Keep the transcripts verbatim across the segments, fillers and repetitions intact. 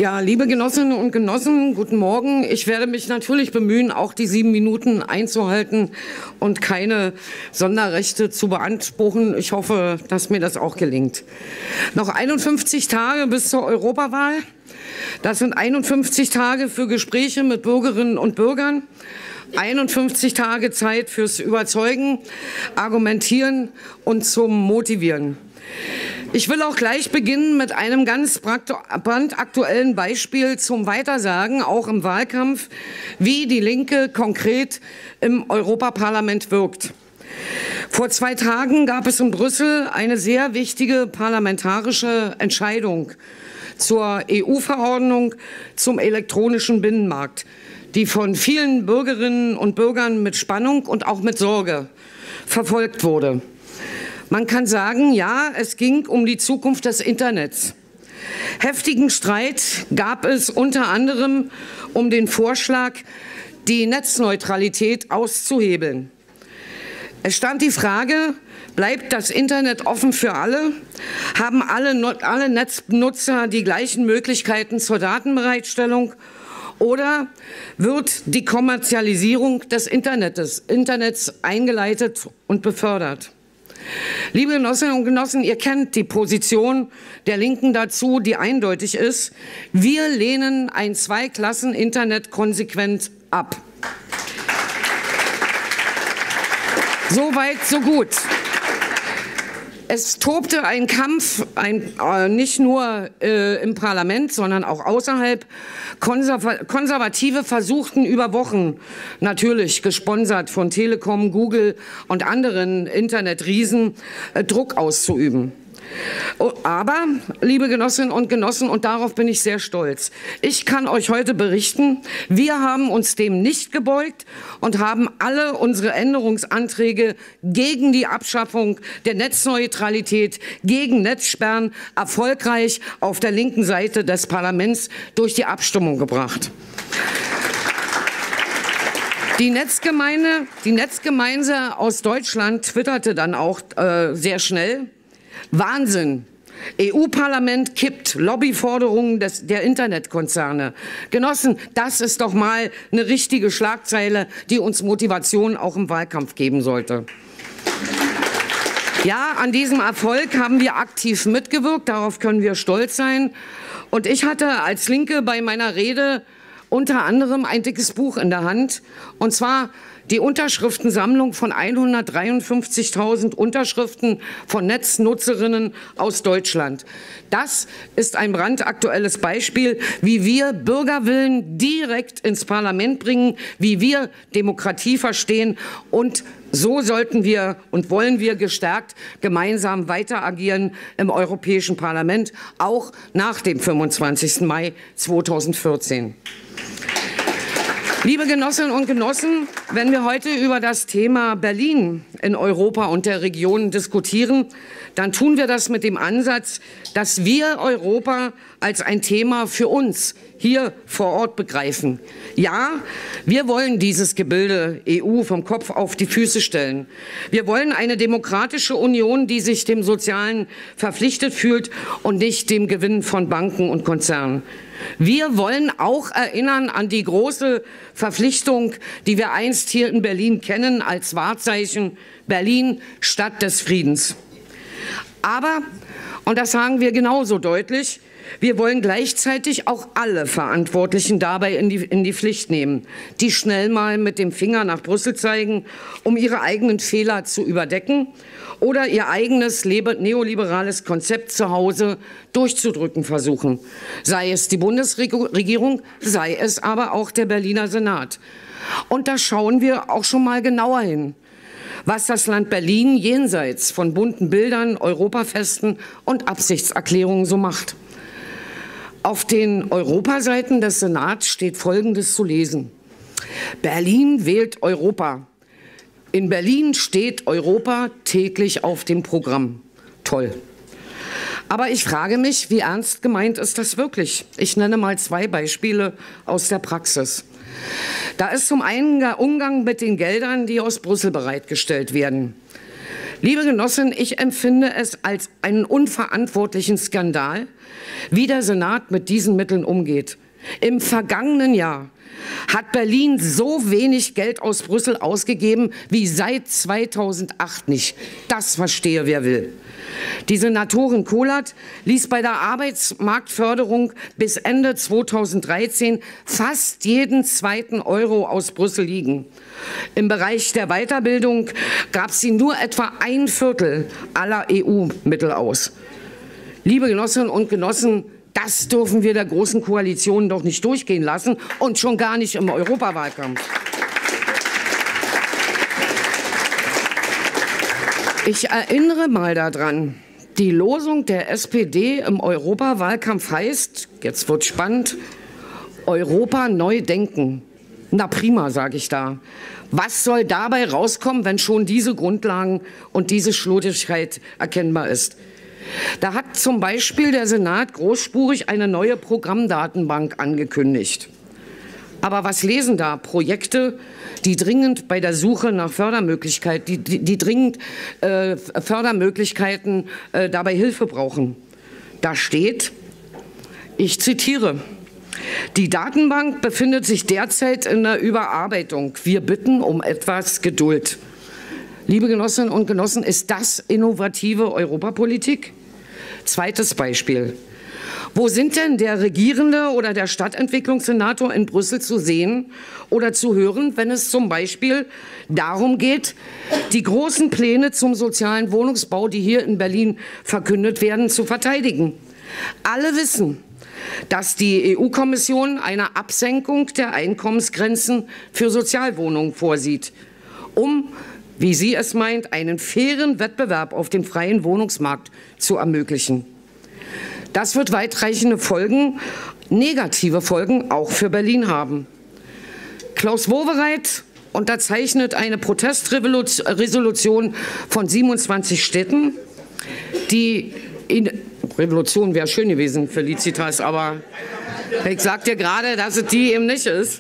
Ja, liebe Genossinnen und Genossen, guten Morgen. Ich werde mich natürlich bemühen, auch die sieben Minuten einzuhalten und keine Sonderrechte zu beanspruchen. Ich hoffe, dass mir das auch gelingt. Noch einundfünfzig Tage bis zur Europawahl. Das sind einundfünfzig Tage für Gespräche mit Bürgerinnen und Bürgern. einundfünfzig Tage Zeit fürs Überzeugen, Argumentieren und zum Motivieren. Ich will auch gleich beginnen mit einem ganz brandaktuellen Beispiel zum Weitersagen, auch im Wahlkampf, wie die Linke konkret im Europaparlament wirkt. Vor zwei Tagen gab es in Brüssel eine sehr wichtige parlamentarische Entscheidung zur E U-Verordnung zum elektronischen Binnenmarkt, die von vielen Bürgerinnen und Bürgern mit Spannung und auch mit Sorge verfolgt wurde. Man kann sagen, ja, es ging um die Zukunft des Internets. Heftigen Streit gab es unter anderem um den Vorschlag, die Netzneutralität auszuhebeln. Es stand die Frage, bleibt das Internet offen für alle? Haben alle, alle Netznutzer die gleichen Möglichkeiten zur Datenbereitstellung? Oder wird die Kommerzialisierung des Internets, Internets eingeleitet und befördert? Liebe Genossinnen und Genossen, ihr kennt die Position der Linken dazu, die eindeutig ist. Wir lehnen ein Zweiklassen-Internet konsequent ab. So weit, so gut. Es tobte ein Kampf, ein, äh, nicht nur äh, im Parlament, sondern auch außerhalb. Konserva- Konservative versuchten über Wochen, natürlich gesponsert von Telekom, Google und anderen Internetriesen, äh, Druck auszuüben. Aber, liebe Genossinnen und Genossen, und darauf bin ich sehr stolz, ich kann euch heute berichten, wir haben uns dem nicht gebeugt und haben alle unsere Änderungsanträge gegen die Abschaffung der Netzneutralität, gegen Netzsperren erfolgreich auf der linken Seite des Parlaments durch die Abstimmung gebracht. Die Netzgemeinde, die Netzgemeinde aus Deutschland twitterte dann auch äh, sehr schnell: Wahnsinn! E U-Parlament kippt Lobbyforderungen des, der Internetkonzerne. Genossen, das ist doch mal eine richtige Schlagzeile, die uns Motivation auch im Wahlkampf geben sollte. Ja, an diesem Erfolg haben wir aktiv mitgewirkt, darauf können wir stolz sein. Und ich hatte als Linke bei meiner Rede unter anderem ein dickes Buch in der Hand, und zwar die Unterschriftensammlung von hundertdreiundfünfzigtausend Unterschriften von Netznutzerinnen aus Deutschland. Das ist ein brandaktuelles Beispiel, wie wir Bürgerwillen direkt ins Parlament bringen, wie wir Demokratie verstehen, und so sollten wir und wollen wir gestärkt gemeinsam weiter agieren im Europäischen Parlament, auch nach dem fünfundzwanzigsten Mai zweitausendvierzehn. Liebe Genossinnen und Genossen, wenn wir heute über das Thema Berlin in Europa und der Region diskutieren, dann tun wir das mit dem Ansatz, dass wir Europa als ein Thema für uns hier vor Ort begreifen. Ja, wir wollen dieses Gebilde E U vom Kopf auf die Füße stellen. Wir wollen eine demokratische Union, die sich dem Sozialen verpflichtet fühlt und nicht dem Gewinn von Banken und Konzernen. Wir wollen auch erinnern an die große Verpflichtung, die wir einst hier in Berlin kennen, als Wahrzeichen: Berlin, Stadt des Friedens. Aber, und das sagen wir genauso deutlich, wir wollen gleichzeitig auch alle Verantwortlichen dabei in die, in die Pflicht nehmen, die schnell mal mit dem Finger nach Brüssel zeigen, um ihre eigenen Fehler zu überdecken oder ihr eigenes neoliberales Konzept zu Hause durchzudrücken versuchen. Sei es die Bundesregierung, sei es aber auch der Berliner Senat. Und da schauen wir auch schon mal genauer hin, was das Land Berlin jenseits von bunten Bildern, Europafesten und Absichtserklärungen so macht. Auf den Europaseiten des Senats steht Folgendes zu lesen: Berlin wählt Europa. In Berlin steht Europa täglich auf dem Programm. Toll. Aber ich frage mich, wie ernst gemeint ist das wirklich? Ich nenne mal zwei Beispiele aus der Praxis. Da ist zum einen der Umgang mit den Geldern, die aus Brüssel bereitgestellt werden. Liebe Genossinnen, ich empfinde es als einen unverantwortlichen Skandal, wie der Senat mit diesen Mitteln umgeht. Im vergangenen Jahr hat Berlin so wenig Geld aus Brüssel ausgegeben wie seit zweitausendacht nicht. Das verstehe wer will. Die Senatorin Kohlert ließ bei der Arbeitsmarktförderung bis Ende zweitausenddreizehn fast jeden zweiten Euro aus Brüssel liegen. Im Bereich der Weiterbildung gab sie nur etwa ein Viertel aller E U-Mittel aus. Liebe Genossinnen und Genossen, das dürfen wir der Großen Koalition doch nicht durchgehen lassen und schon gar nicht im Europawahlkampf. Ich erinnere mal daran, die Losung der S P D im Europawahlkampf heißt, jetzt wird spannend, Europa neu denken. Na prima, sage ich da. Was soll dabei rauskommen, wenn schon diese Grundlagen und diese Schludrigkeit erkennbar ist? Da hat zum Beispiel der Senat großspurig eine neue Programmdatenbank angekündigt. Aber was lesen da? Projekte, die dringend bei der Suche nach Fördermöglichkeiten, die, die, die dringend äh, Fördermöglichkeiten äh, dabei Hilfe brauchen. Da steht, ich zitiere, die Datenbank befindet sich derzeit in der Überarbeitung. Wir bitten um etwas Geduld. Liebe Genossinnen und Genossen, ist das innovative Europapolitik? Zweites Beispiel. Wo sind denn der Regierende oder der Stadtentwicklungssenator in Brüssel zu sehen oder zu hören, wenn es zum Beispiel darum geht, die großen Pläne zum sozialen Wohnungsbau, die hier in Berlin verkündet werden, zu verteidigen? Alle wissen, dass die E U-Kommission eine Absenkung der Einkommensgrenzen für Sozialwohnungen vorsieht, um, wie sie es meint, einen fairen Wettbewerb auf dem freien Wohnungsmarkt zu ermöglichen. Das wird weitreichende Folgen, negative Folgen auch für Berlin haben. Klaus Wowereit unterzeichnet eine Protestresolution von siebenundzwanzig Städten, die in Revolution wäre schön gewesen, Felicitas, aber ich sag dir gerade, dass es die eben nicht ist.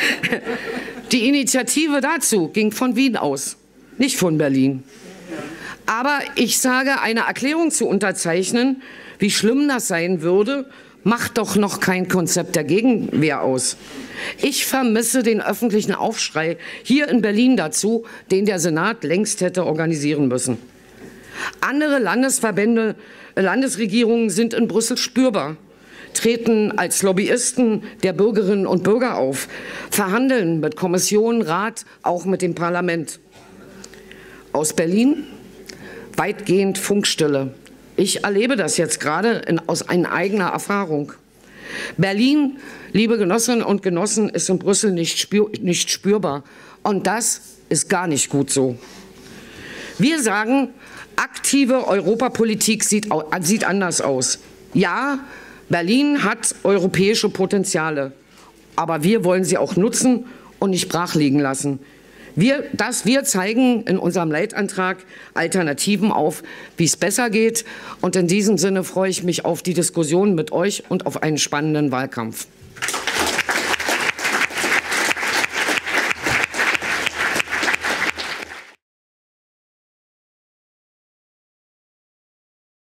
Die Initiative dazu ging von Wien aus, nicht von Berlin. Aber ich sage, eine Erklärung zu unterzeichnen, wie schlimm das sein würde, macht doch noch kein Konzept der Gegenwehr aus. Ich vermisse den öffentlichen Aufschrei hier in Berlin dazu, den der Senat längst hätte organisieren müssen. Andere Landesverbände, Landesregierungen sind in Brüssel spürbar, treten als Lobbyisten der Bürgerinnen und Bürger auf, verhandeln mit Kommission, Rat, auch mit dem Parlament. Aus Berlin weitgehend Funkstille. Ich erlebe das jetzt gerade in, aus einer eigener Erfahrung. Berlin, liebe Genossinnen und Genossen, ist in Brüssel nicht, spür, nicht spürbar. Und das ist gar nicht gut so. Wir sagen, aktive Europapolitik sieht, sieht anders aus. Ja, Berlin hat europäische Potenziale. Aber wir wollen sie auch nutzen und nicht brach liegen lassen. Wir, das, wir zeigen in unserem Leitantrag Alternativen auf, wie es besser geht. Und in diesem Sinne freue ich mich auf die Diskussion mit euch und auf einen spannenden Wahlkampf.